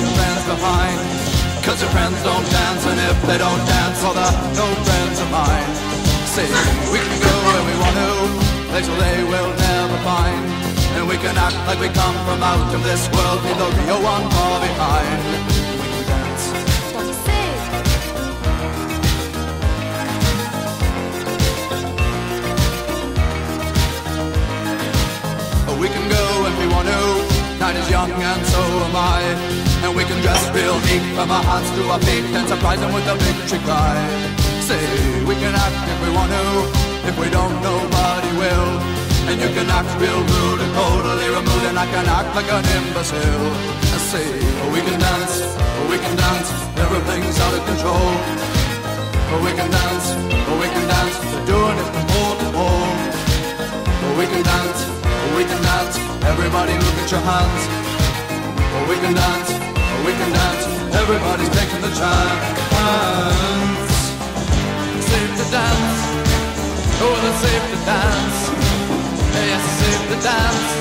your friends behind. Cause your friends don't dance, and if they don't dance, well they're no friends of mine. See, we can go where we want to, places they will never find. And we can act like we come from out of this world, leave the real one far behind. We can dance. What do you say? We can go if we want to, night is young and so am I. And we can dress real neat from our hearts to our feet and surprise them with a victory cry. Say, we can act if we want to, if we don't nobody will. And you can act real rude and totally removed, and I can act like an imbecile. I say, we can dance, everything's out of control. We can dance, we're doing it from pole to pole. We can dance, everybody look at your hands. We can dance, everybody's taking the chance. Safe to dance, oh it's safe to dance. Yes, it's safe to dance.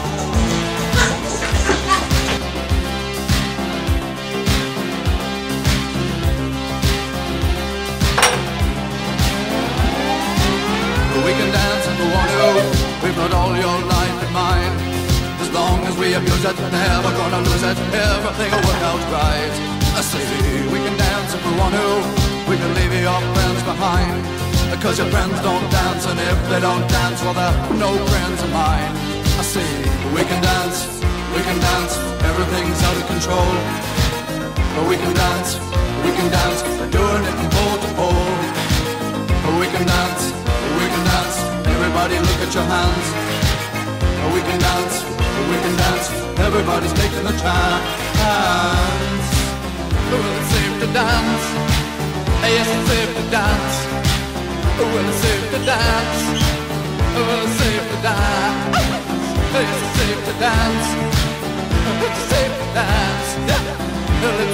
We can dance if we want to. We've got all your life in mind. As long as we abuse it, never gonna lose it. Everything will work out right. I say we can dance if we want to. We can leave your friends behind. Because your friends don't dance, and if they don't dance, well they're no friends of mine. I say we can dance, everything's out of control. But we can dance, we're doing it from pole to pole. But we can dance, everybody look at your hands. We can dance, everybody's taking the chance. Well, it's safe to dance, yes, it's safe to dance. Well, it's safe to dance, well, it's safe to dance. Yes, it's safe to dance, it's safe to dance.